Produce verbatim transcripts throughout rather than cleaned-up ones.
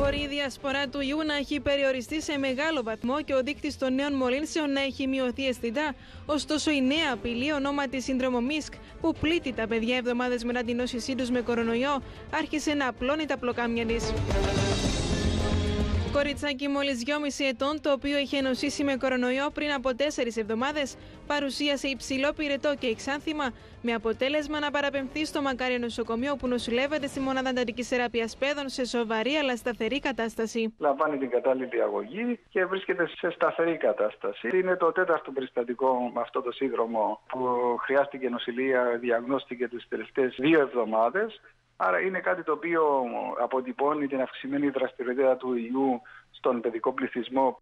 Μπορεί η διασπορά του ιού να έχει περιοριστεί σε μεγάλο βαθμό και ο δείκτης των νέων μολύνσεων να έχει μειωθεί αισθητά. Ωστόσο, η νέα απειλή, ονόματι σύνδρομο Μίσκ, που πλήττει τα παιδιά εβδομάδες μετά την νόσησή τους με κορονοϊό, άρχισε να απλώνει τα πλοκάμια της. Κοριτσάκι μόλις δυόμισι ετών, το οποίο είχε νοσήσει με κορονοϊό πριν από τέσσερις εβδομάδες, παρουσίασε υψηλό πυρετό και εξάνθημα, με αποτέλεσμα να παραπεμφθεί στο Μακάριο νοσοκομείο, που νοσηλεύεται στη μονάδα εντατικής θεραπείας παιδών σε σοβαρή αλλά σταθερή κατάσταση. Λαμβάνει την κατάλληλη αγωγή και βρίσκεται σε σταθερή κατάσταση. Είναι το τέταρτο περιστατικό με αυτό το σύνδρομο που χρειάστηκε νοσηλεία, διαγνώστηκε τις τελευταίες δύο εβδομάδες. Άρα είναι κάτι το οποίο αποτυπώνει την αυξημένη δραστηριότητα του ιού στον παιδικό πληθυσμό.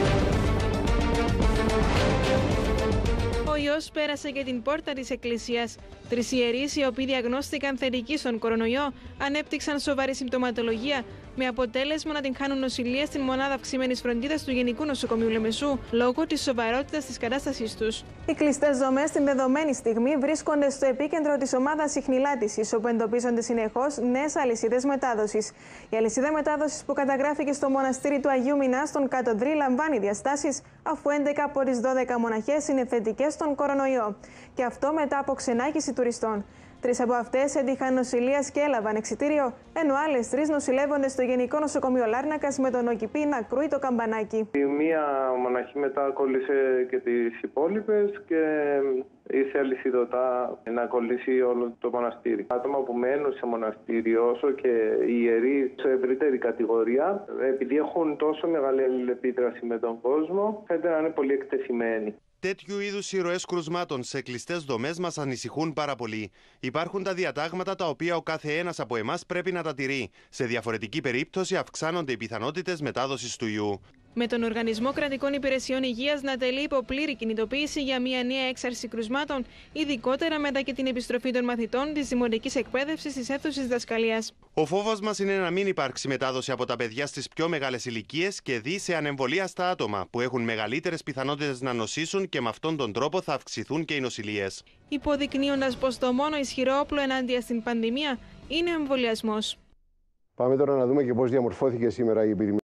Ο ιός πέρασε και την πόρτα της εκκλησίας. Τρεις ιερείς, οι οποίοι διαγνώστηκαν θετικοί στον κορονοϊό, ανέπτυξαν σοβαρή συμπτωματολογία, με αποτέλεσμα να την χάνουν νοσηλεία στην μονάδα αυξημένης φροντίδας του Γενικού Νοσοκομείου Λεμεσού, λόγω της σοβαρότητας της κατάστασής τους. Οι κλειστές δομές στην δεδομένη στιγμή βρίσκονται στο επίκεντρο της ομάδας ιχνηλάτησης, όπου εντοπίζονται συνεχώς νέες αλυσίδες μετάδοσης. Η αλυσίδα μετάδοσης που καταγράφηκε στο μοναστήρι του Αγίου Μινά στον Κατοντρή λαμβάνει διαστάσεις, αφού έντεκα από τις δώδεκα μοναχές είναι θετικές στον κορονοϊό. Και αυτό μετά από ξενάγηση τουριστών. Τρεις από αυτές έτυχαν νοσηλείας και έλαβαν εξιτήριο, ενώ άλλες τρεις νοσηλεύονται στο Γενικό Νοσοκομείο Λάρνακας με τον ΟΚΙΠΗ να κρούει το καμπανάκι. Η μία μοναχή μετά κόλλησε και τις υπόλοιπες και ήρθε αλυσιδωτά να κολλήσει όλο το μοναστήρι. Άτομα που μένουν σε μοναστήριο, όσο και οι ιεροί σε ευρύτερη κατηγορία, επειδή έχουν τόσο μεγάλη αλληλεπίδραση με τον κόσμο, φαίνεται να είναι πολύ εκτεθειμένοι. Τέτοιου είδους ηρωές κρουσμάτων σε κλειστές δομές μας ανησυχούν πάρα πολύ. Υπάρχουν τα διατάγματα τα οποία ο κάθε ένας από εμάς πρέπει να τα τηρεί. Σε διαφορετική περίπτωση αυξάνονται οι πιθανότητες μετάδοσης του ιού. Με τον Οργανισμό Κρατικών Υπηρεσιών Υγείας να τελεί υπό πλήρη κινητοποίηση για μια νέα έξαρση κρουσμάτων, ειδικότερα μετά και την επιστροφή των μαθητών της δημοτικής εκπαίδευσης στις αίθουσες διδασκαλίας. Ο φόβος μας είναι να μην υπάρξει μετάδοση από τα παιδιά στις πιο μεγάλες ηλικίες και δει σε ανεμβολία στα άτομα, που έχουν μεγαλύτερες πιθανότητες να νοσήσουν και με αυτόν τον τρόπο θα αυξηθούν και οι νοσηλίες. Υποδεικνύοντας πως το μόνο ισχυρό όπλο ενάντια στην πανδημία είναι ο εμβολιασμός. Πάμε τώρα να δούμε και πώς διαμορφώθηκε σήμερα η επιδημία.